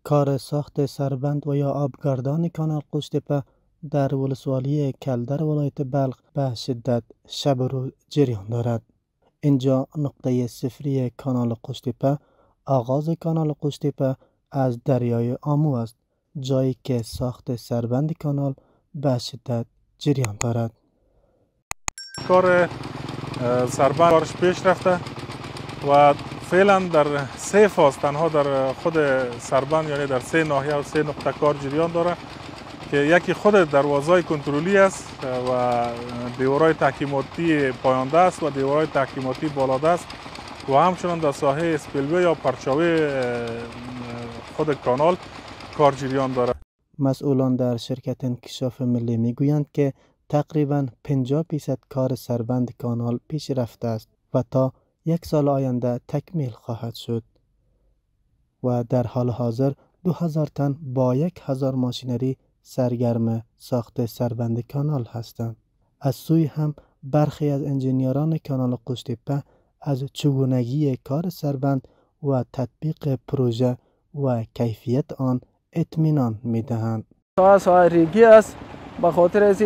کار ساخت سربند و یا آبگردان کانال قوشتپه در ولسوالی کلدر ولایت بلخ به شدت شب و روز جریان دارد. اینجا نقطه صفری کانال قوشتپه، آغاز کانال قوشتپه از دریای آمو است، جایی که ساخت سربند کانال به شدت جریان دارد. کار سربند کارش پیش رفته و فعلا در 3 فاز تنها در خود سربند، یعنی در 3 ناحیه و 3 نقطه کار جریان داره که یکی خود دروازهای کنترلی است و دیوارهای تحکیماتی پایانده است و دیوارهای تحکیماتی بالاده است و همچنان در ساحه اسپیلوی یا پرچاوی خود کانال کار جریان داره. مسئولان در شرکت انکشاف ملی میگویند که تقریباً 50% کار سربند کانال پیش رفته است و تا 1 سال آینده تکمیل خواهد شد و در حال حاضر 2000 تن با 1000 ماشینری سرگرم ساخت سربند کانال هستند. از سوی هم برخی از انجینیران کانال قوشتپه از چگونگی کار سربند و تطبیق پروژه و کیفیت آن اطمینان می‌دهند. ساحه ریگی است، به خاطر از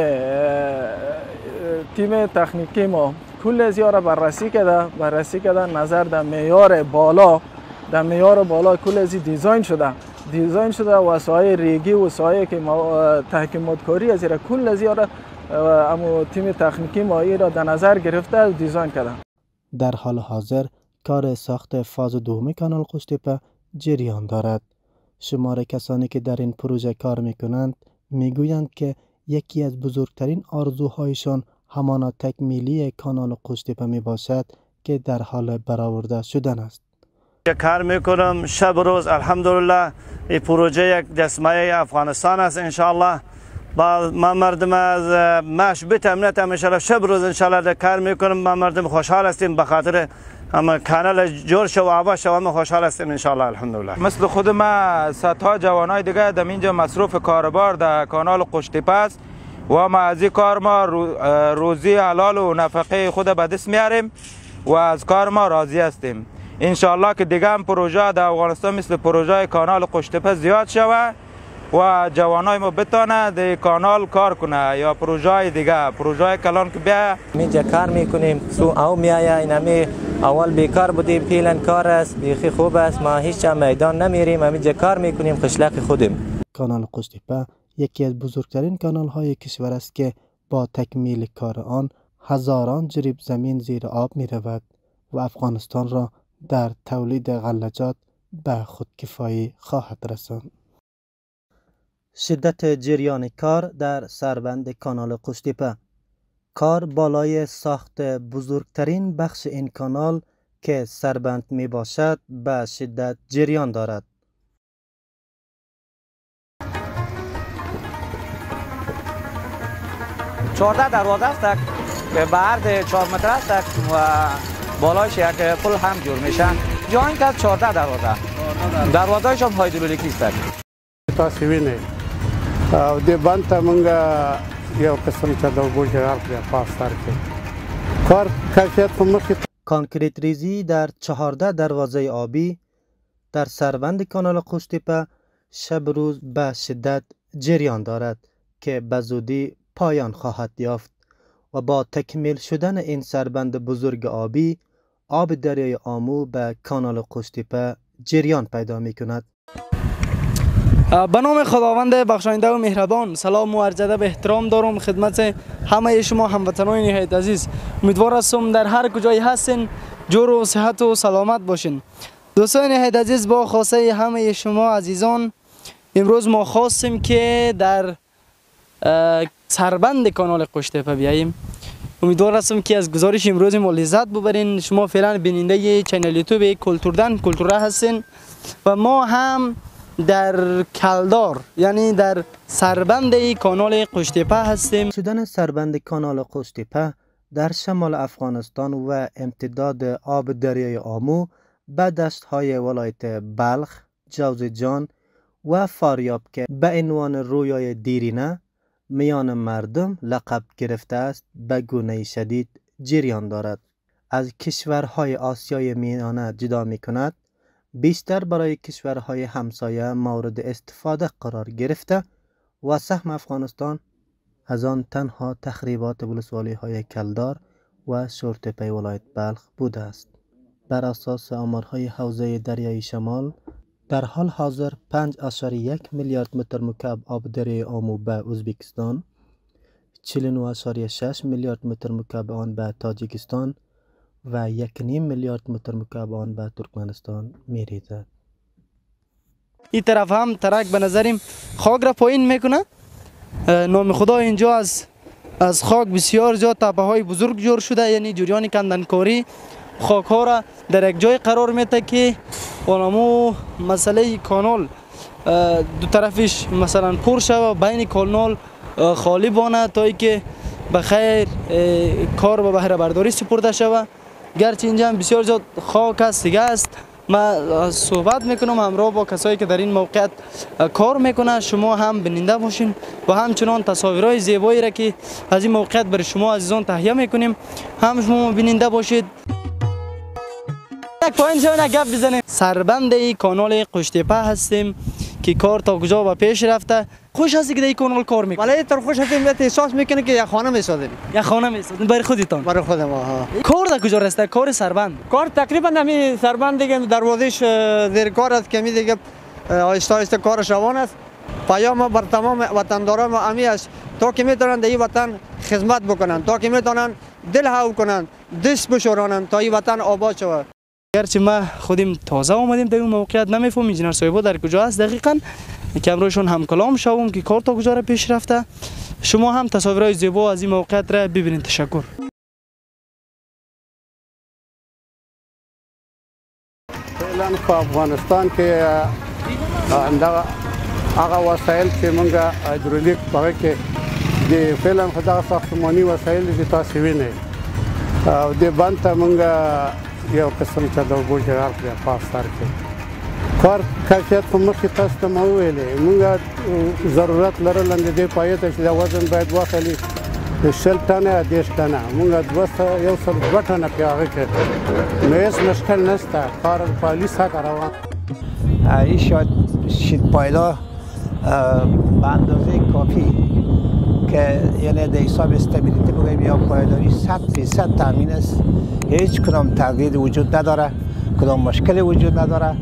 تیم تکنیکی ما کل از را بررسی کرده نظر در معیار بالا کل از دیزاین شده و ساحه ریگی و ساحه که تحکیمات کاری از را کل از را اما تیم تکنیکی ما را در نظر گرفته و دیزاین کرده. در حال حاضر کار ساخت فاز دوم کانال قوشتپه جریان دارد. شمار کسانی که در این پروژه کار میکنند میگویند که یکی از بزرگترین آرزوهایشان همان تکمیلی کانال قوشتپه می باشد که در حال برآورده شدن است. کار میکنم شب و روز، الحمدلله. این پروژه یک دستمایه افغانستان است انشاءالله. با ما مردم از مشبت امنیت انشاءالله شب روز انشاءالله کار میکنم. ما مردم خوشحال هستیم به خاطر اما کانال جور شو و آباد شو، ما خوشحال هستیم انشاءالله الحمدلله. مثل خود ما صدها جوانای دیگه در اینجا مصروف کاربار در کانال قوشتپه است و ما از این کار ما روزی حلال و نفقه خود به دست میاریم و از کار ما راضی هستیم. انشاءالله که دیگه هم پروژه در افغانستان مثل پروژه کانال قوشتپه زیاد شوه و جوانای ما بتونه در کانال کار کنه یا پروژه دیگه، پروژه کلان که بیا اینجا کار میکنیم. سو او میایه اینمی اول بیکار بودیم، فعلا کار است، بیخی خوب است. ما هیچ میدان نمیریم، اینجا کار میکنیم خشلق خودیم. کانال قوشتپه یکی از بزرگترین کانال های کشور است که با تکمیل کار آن هزاران جریب زمین زیر آب می رود و افغانستان را در تولید غلجات به خودکفایی خواهد رساند. شدت جریان کار در سربند کانال قوشتپه. کار بالای ساخت بزرگترین بخش این کانال که سربند می باشد به شدت جریان دارد. 14 دروازه است که به عرض 4 متر است و بالایش یک پل هم جور میشه. جای که 14 دروازه‌اش هم هایدرولیکی است. تاسو وینئ او د بند ته موږ یو قسم ته د اوبو جغل کړی پاس سر کې کار کیفیت په مخکې. کانکریت ریزی در 14 دروازه آبی در سربند کانال قوشتپه شب روز به شدت جریان دارد که به زودی پایان خواهد یافت و با تکمیل شدن این سربند بزرگ آبی آب دریای آمو به کانال قوشتپه جریان پیدا می کند. به نام خداوند بخشاینده و مهربان، سلام و عرض ادب احترام دارم خدمت همه شما هموطنان نهایت عزیز. امیدوار هستم در هر کجایی هستین جور و صحت و سلامت باشین. دوستان نهایت عزیز، با خواسته همه شما عزیزان امروز ما خواستیم که در سربند کانال قوشتپه بیاییم. امیدوار هستم که از گزارش امروز ما لذت ببرین. شما فعلا بیننده چینل یوتیوب کلتوره هستین و ما هم در کلدار یعنی در سربند کانال قوشتپه هستیم. شدن سربند کانال قوشتپه در شمال افغانستان و امتداد آب دریای آمو به دشت‌های ولایت بلخ، جوزجان و فاریاب که به عنوان رویای دیرینه میان مردم لقب گرفته است به گونه شدید جریان دارد. از کشورهای آسیای میانه جدا می کند بیشتر برای کشورهای همسایه مورد استفاده قرار گرفته و سهم افغانستان از آن تنها تخریبات ولسوالی‌های کلدار و شورتپی ولایت بلخ بوده است. بر اساس آمارهای حوزه دریای شمال در حال حاضر 5.1 میلیارد متر مکعب آب دریای آمو به ازبکستان، 49.6 میلیارد متر مکعب آن به تاجیکستان و 1.5 میلیارد متر مکعب آن به ترکمنستان می‌ریزد. این طرف هم ترک به نظریم خاک را پایین میکنه. نام خدا اینجا از خاک بسیار زیاد تپه های بزرگ جور شده، یعنی جریان کندنکاری خاک ها را در یک جای قرار میده که اونمو مسئله کانال دو طرفش مثلا پر شوه، بین کانال خالی بانه تا ای که بخیر کار به بهره برداری سپرده شوه. گرچه اینجا هم بسیار زیاد خاک است دیگه است. من صحبت میکنم همراه با کسایی که در این موقعیت کار میکنه. شما هم بیننده باشین و همچنان تصاویرهای زیبایی را که از این موقعیت برای شما عزیزان تهیه میکنیم هم شما بیننده باشید. یک پایین شو گپ بزنیم. سربند این کانال قشتیپه هستیم که کار تا کجا و پیش رفته. خوش هستی که در این کانال کار میکنی؟ ولی طور خوش هستیم که احساس میکنه که یک خانه میسازیم. یک خانه میسازیم برای خودتان؟ برای خودم. کار در کجا رسته؟ کار سربند؟ کار تقریبا همین سربند دیگه دروازش زیر کار است که می دیگه آهسته آهسته کارش روان است. پیام بر تمام وطنداران امی است تا که میتونن در این وطن خدمت بکنن، تا که میتونن دل هو کنن، دست بشورانن تا این وطن آباد شود. گرچه ما خودیم تازه آمدیم در این موقعیت نمیفهمیم انجینر صاحبا در کجا است دقیقاً، که امروزشون هم کلام شوم که کار تا کجا را پیش رفته. شما هم تصاویرهای زیبا از این موقعیت را ببینید. تشکر. فعلا په افغانستان کې هغه وسایل چې موږ هایدرولیک هغه کې د فعلا خدای ساختماني وسایل دي تاسو وینئ او د بند ته موږ یو قسم ته د اوبو جرار کړی په سر کې کار کیفیت په مخکې تاسو ته مو ویلې موږ ضرورت لرل د دې پایې ته چې د وزن باید واخلي 60 ټنه 10 ټنه موږ 2 ټنه په هغه کې نو هیڅ مشکل نشته کار پالیس ها روان. این شید پایلا به اندازه کافی که یعنی در حساب استابیلیتی بگویم یا پایداری 100% تامین است. هیچ کدام تغییر وجود نداره، کدام مشکلی وجود نداره.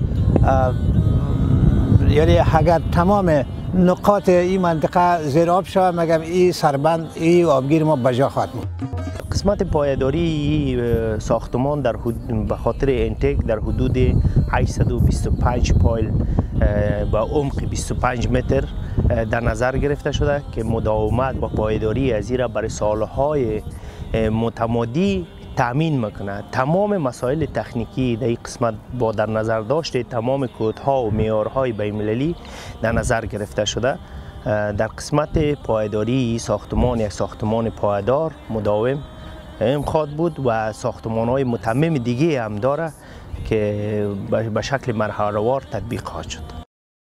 یعنی اگر تمام نقاط این منطقه زیر آب شود مگم این سربند این آبگیر ما بجا خواهد بود. قسمت پایداری ساختمان در به خاطر انتیک در حدود 825 پایل با عمق 25 متر در نظر گرفته شده که مداومت با پایداری از این را برای سالهای متمادی تامین میکنه. تمام مسائل تکنیکی در این قسمت با در نظر داشته تمام کودها و معیارهای بین‌المللی در نظر گرفته شده. در قسمت پایداری ساختمان یک ساختمان پایدار مداوم خواهد بود و ساختمان‌های متمم دیگه هم داره که به شکل مرحله‌وار تطبیق خواهد شد.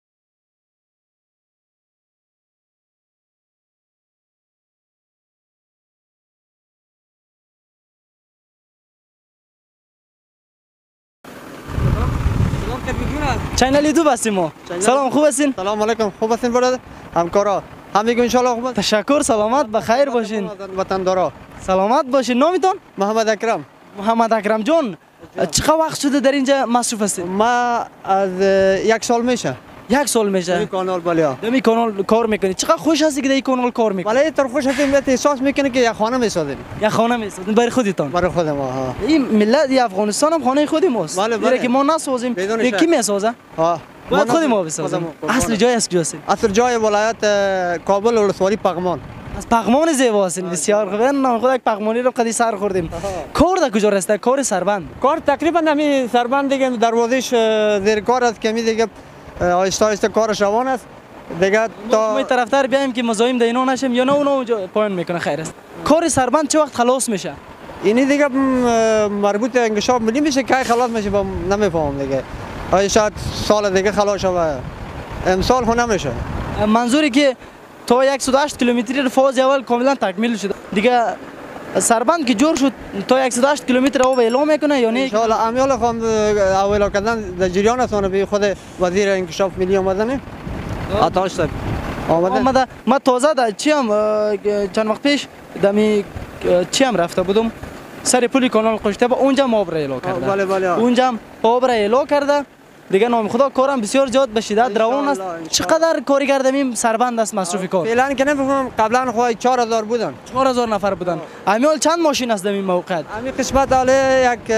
چینل دو بستیم ما. سلام، خوب هستین؟ سلام علیکم، خوب هستین برادر؟ همکارا همگی ان شاء الله خوب. تشکر، سلامت بخیر باشین. وطندارا سلامت باشین. نامتون؟ محمد اکرم. محمد اکرم جان، چقدر وقت شده در اینجا مصروف هستین؟ ما از 1 سال میشه. 1 سال میشه؟ در کانال بالیا. در کانال کار میکنی؟ چقدر خوش هستی که در کانال کار میکنی؟ ولی طور خوش هستیم که احساس میکنه که یک خانه میسازیم. یک خانه میسازیم برای خودتان؟ برای خودم. ها. این ملت افغانستان هم خانه خودی ماست. بله. که ما نسازیم. کی میسازه؟ ها. ما خود ما بسازیم. اصل جای است کجاست؟ اصل جای ولایت کابل ولسوالی پغمان. از پغمان زیبا هستین. بسیار خوب. من خود یک پغمانی رو قدی سر خوردیم. کار در کجا رسته؟ کار سربند. کار تقریبا همین سربند دیگه دروازش زیر کار است که می دیگه آهسته آهسته کارش روان است. دیگه تا ما طرفدار بیایم که مزاحم دینا نشیم یا نه اونو پایان میکنه. خیر است. کار سربند چه وقت خلاص میشه؟ اینی دیگه مربوط به انکشاف ملی میشه که خلاص میشه نمیفهمم دیگه. شاید سال دیگه خلاص شود. امسال خو نمیشه. منظوری که تا 108 کیلومتری فاز اول کاملا تکمیل شده. دیگه سربند که جور شد تا 108 کیلومتر آب اعلام میکنه یا نه؟ ان شاء الله امیال خام اولا کردن در جریان است به خود وزیر انکشاف ملی آمدن عطاش صاحب آمده. من تازه در چند وقت پیش دمی رفته بودم سر پل کانال قشته با اونجا آب را اعلام کرده. بله بله. اونجا آب را اعلام کرده. دیگه نام خدا کارم بسیار زیاد به شدت روان است. چقدر کاری کردیم سربند است مصرف کار. فعلا که نمیفهمم قبلا خو 4000 بودن. 4000 نفر بودن. امیال چند ماشین است در این موقع؟ همین قسمت حاله یک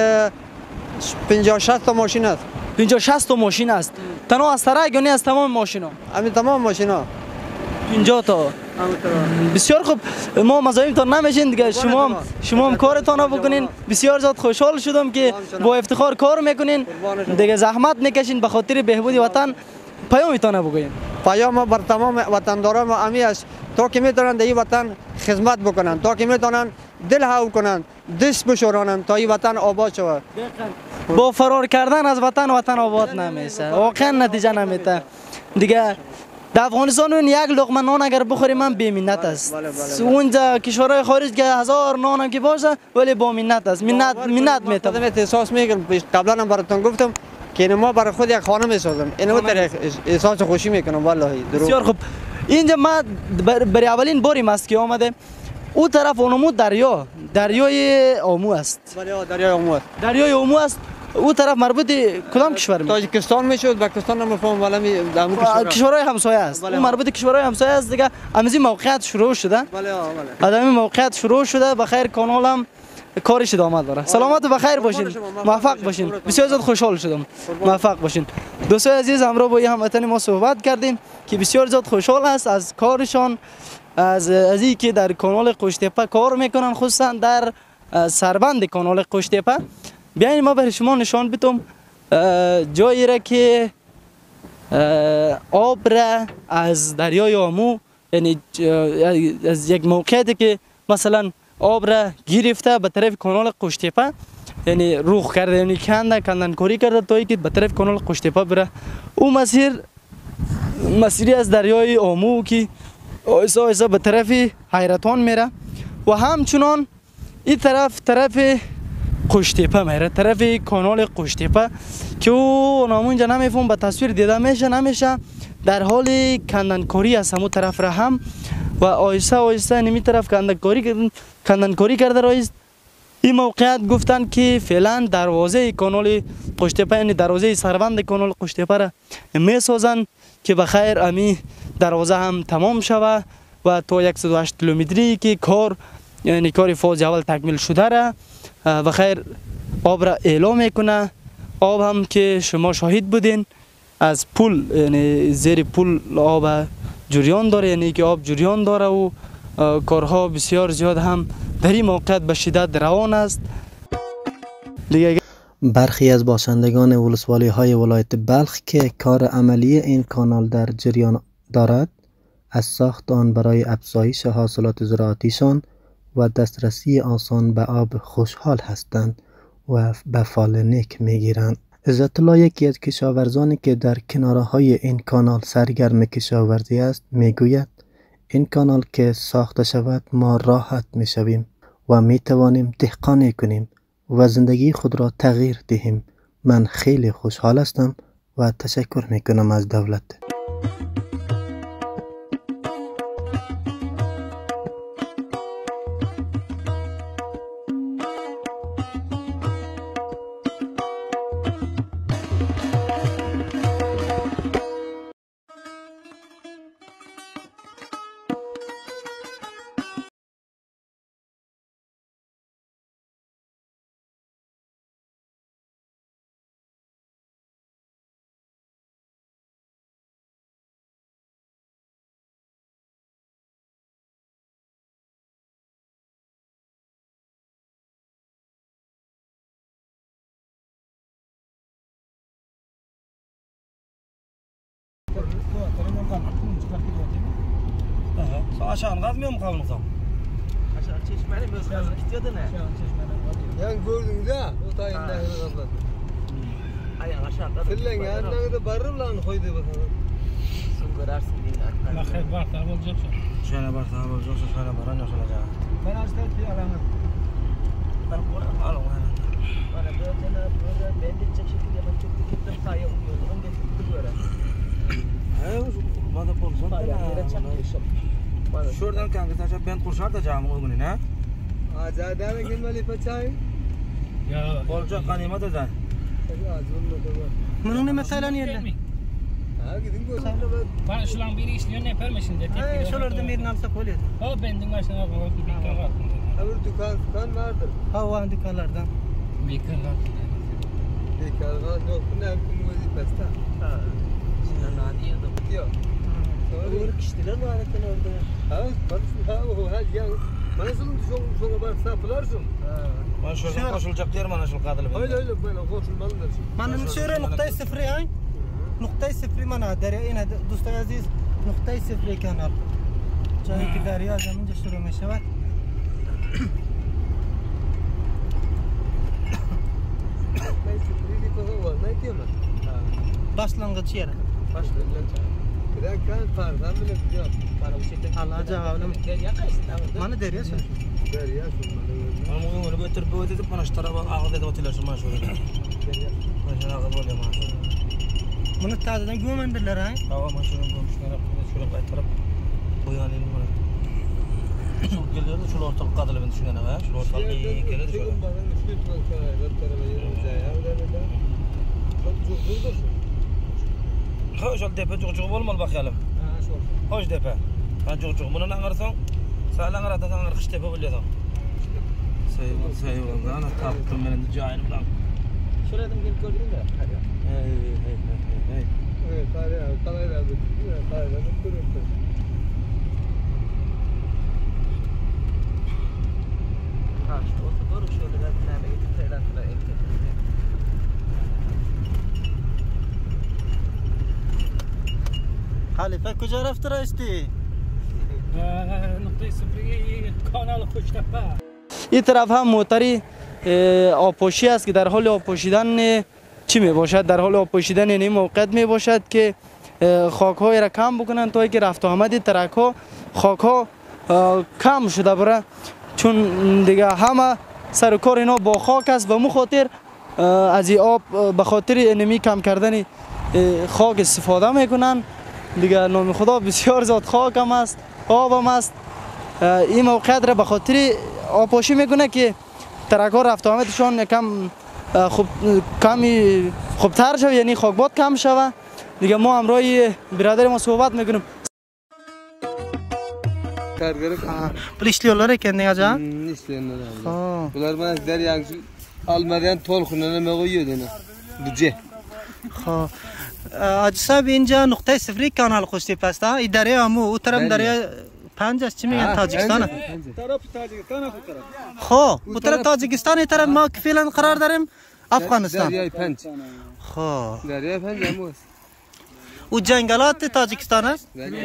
50 60 تا ماشین است. 50 60 تا ماشین است. تنها از ترک یا نه از تمام ماشینا؟ همین تمام ماشینا. 50 تا. بسیار خوب. ما مزاحمتان نمیشین دیگه. شما هم کارتان بکنین. بسیار زیاد خوشحال شدم که با افتخار کار میکنین. دیگه زحمت نکشین به خاطر بهبود وطن. پیامتان بگوین. پیام بر تمام وطنداران ما امی است تا که میتونن در این وطن خدمت بکنن، تا که میتونن دل هو کنن، دست بشورانن تا این وطن آباد شود. با فرار کردن از وطن آباد نمیشه. واقعا نتیجه نمیده. دیگه در افغانستان یک لقمه نان اگر بخوریم من بی منت است. اونجا کشورهای خارج که 1000 نان هم که باشه ولی با منت است. منت میتونم احساس میکنم. قبلا هم براتون گفتم که ما برای خود یک خانه میسازم. اینو در احساس خوشی میکنم والله. بسیار خوب. اینجا ما برای اولین باری است که آمده. او طرف اونمو دریای آمو است. بله دریای آمو است. دریای آمو است. او طرف مربوط کدام کشور میشه؟ تاجیکستان میشد، پاکستان نمیفهم ولی دامو کشورهای همسایه است. اون مربوط کشورهای همسایه است دیگه. از این موقعیت شروع شده. بله از این موقعیت شروع شده. بخیر کانال هم کارش ادامه داره. سلامت و بخیر باشین. موفق باشین. بسیار زیاد خوشحال شدم. موفق باشین. دوستای عزیز همراه با هموطن ما صحبت کردیم که بسیار زیاد خوشحال است از کارشان، از اینکه در کانال قشتیپه کار میکنن، خصوصا در سربند کانال قشتیپه. بیاین ما برای شما نشان بدم جایی را که آب را از دریای آمو، یعنی از یک موقعیتی که مثلا آب را گرفته به طرف کانال قشتیپه، یعنی روخ کرده، یعنی کندنکاری کرده تا اینکه به طرف کانال قشتیپه بره. او مسیری از دریای آمو که آیسا آیسا به طرف حیرتان میره و همچنان این طرف قشتیپه میره، طرف کانال قشتیپه که او نامونجا نمیفهم به تصویر دیده نمیشه در حال کندنکاری از همون طرف را هم و آیسته آیسته نمی طرف کندنکاری کرده رایست. این موقعیت گفتن که فعلا دروازه کانال قشتیپه، یعنی دروازه سربند کانال قشتیپه را میسازن که بخیر امی دروازه هم تمام شوه و تا 108 کیلومتری که یعنی کار فاز اول تکمیل شده را بخیر آب را اعلام میکنه. آب هم که شما شاهد بودین از پل، یعنی زیر پل آب جریان داره، یعنی که آب جریان داره و کارها بسیار زیاد هم در این موقعیت به شدت روان است. برخی از باشندگان ولسوالی های ولایت بلخ که کار عملی این کانال در جریان دارد از ساخت آن برای افزایش حاصلات زراعتیشان و دسترسی آسان به آب خوشحال هستند و به فال نیک میگیرند. عزت الله یکی از کشاورزانی که در کناره های این کانال سرگرم کشاورزی است میگوید این کانال که ساخته شود ما راحت میشویم و میتوانیم دهقانی کنیم و زندگی خود را تغییر دهیم. من خیلی خوشحال هستم و تشکر میکنم از دولت. Aşağı kazmıyor mu kavanoza? Aşağı çeşmeli mi kazmak istiyordu ne? Yani gördün de o tayinde kazladı. Ayağın aşağı kazmak. Fillen yanına da barır lan koydu bakalım. Sen görersin dinler. Bakayım var tabi olacaksa. Şöyle var tabi olacaksa şöyle baran yok olacak. Ben hasta bir alanım. شوردن کنگه تا بند خوشحال تا جامعه کنی نه؟ آزاده بگیم ولی پچای یا بالجا قنیمت زن منو مثلا یلا Bana şulan biri işliyor ne permişsin de tek şular da bir namsa polis. O bendin başına bak bir dükkan var. Öbür dükkan vardır. Ha var dükkanlardan. Dükkanlar. Dükkanlar yok. Ne yapayım vazifesi? Ha. Sinan Nadiye de bitiyor. Doğru kişiler var zaten orada. Ha, o her yer. Nasıl şu kadar sapılarsın? Ben şuradan koşulacak yer bana şu kadar. Öyle böyle koşulmalıdır. Benim şöyle noktayı sıfır ya. نقطه صفری من دریا این دوستان عزیز نقطه صفری کانال جایی که دریا از اینجا شروع می شود başlangıç yeri. Başlangıç. Biraz kan fardan bile biliyor. Bana bu şekilde Allah cevabını. Derya kaçtı da. Bana derya sen. Derya şunları. Ama bunu götür bu edip bana iştara bak ağzı da oteller şu maaş oluyor. Derya. Başına ağzı oluyor maaş oluyor. Bunu tazeden güvendirler ha? Tamam maşının komşulara şuraya kaytarıp koyanayım bana. Şu geliyor da şu ortalık kadar ben düşünene ha. Şu ortalık iyi gelir de şöyle. Hoş ol tepe çok olmalı bakalım. Hoş tepe. Ha çok bunu anlarsan sağlan arada anlar kış tepe biliyorsun. Sayın ana taptım ben de cahil bırak. Şuradan gelip gördün de. Hey. Evet, kalayla dururdu. Ha işte o doğru şöyle de nereye gittiler Halife کجا رفت راستی؟ نقطه صفری کانال خوشتپه. این طرف هم موتری آبپاشی است که در حال آبپاشیدن چی می باشد؟ در حال آبپاشیدن این موقعیت می باشد که خاک های را کم بکنند تا اینکه رفت آمد ترک ها خاک ها کم شده بره چون دیگه همه سر کار اینا با خاک است و مو خاطر از این آب به خاطر اینمی کم کردن خاک استفاده میکنن دیگه نام خدا بسیار زیاد خاک هم است آب هم است این موقعیت را به خاطر آبپاشی میکنه که ترک ها رفت آمدشان یکم کمی خوبتر شد یعنی خاکباد کم شود دیگه ما همراه برادر ما صحبت میکنیم işliyorlar kendine acaba? İşliyorlar. Bunlar bana der yani almadan tol khunana me koyuyor Buce. Acı sahib اینجا نقطه صفری کانال خوشتیپ است این دریا مو او طرف دریا پنج است چی میگن تاجیکستان طرف تاجیکستان خب او طرف تاجیکستان این طرف ما فعلا قرار داریم افغانستان دریای پنج خب دریای پنج هم است او جنگلات تاجیکستان است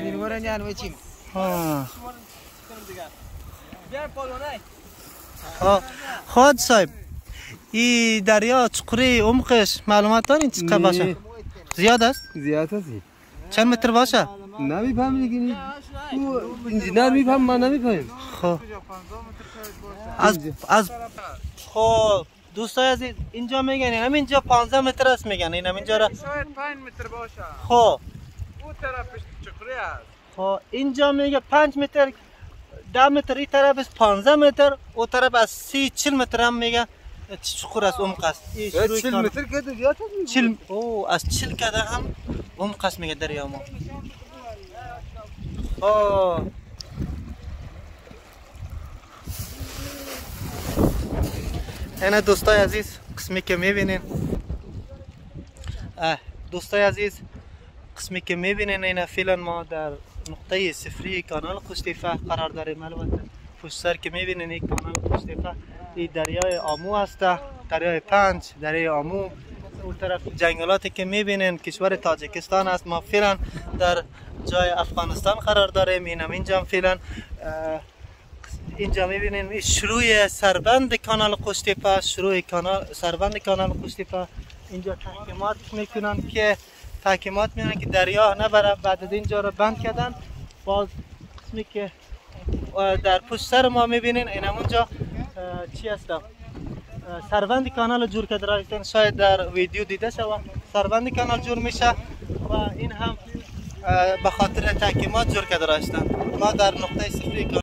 خود صاحب این دریا چقدر عمقش معلومات دارین چقدر باشه زیاد است زیاد است چند متر باشه نمیفهم دیگه انجینر میفهم من نمیفهم خب از خب دوستای عزیز اینجا میگن همینجا 15 متر است میگن این همینجا را شاید 5 متر باشه. خب اون طرفش چقدر است؟ خب اینجا میگه 5 متر 10 متر این طرف است 15 متر اون طرف از 30-40 متر هم میگه چقدر است عمق است 40 متر که زیاد است 40 او از 40 کده هم عمق است میگه دریا ما اینا دوستای عزیز قسمی که میبینین دوستای عزیز قسمی که میبینین اینا فعلا ما در نقطه صفری کانال خوشتیپه قرار داریم البته پشت سر که میبینین این کانال خوشتیپه این دریای آمو هست دریای پنج دریای آمو اون طرف جنگلاتی که میبینین کشور تاجیکستان است ما فعلا در جای افغانستان قرار داریم اینجا فعلا اینجا میبینین شروع سربند کانال خوشتیپه شروع سربند کانال خوشتیپه اینجا تحکیمات میکنن که دریا نبره بعد از اینجا رو بند کردن باز قسمی که در پشت سر ما میبینین این همونجا چی هست سربند کانال جور کرده رایستن، شاید در ویدیو دیده شود. سربند کانال جور میشه و این هم به خاطر تحکیمات جور کرده رایستن. ما در نقطه صفری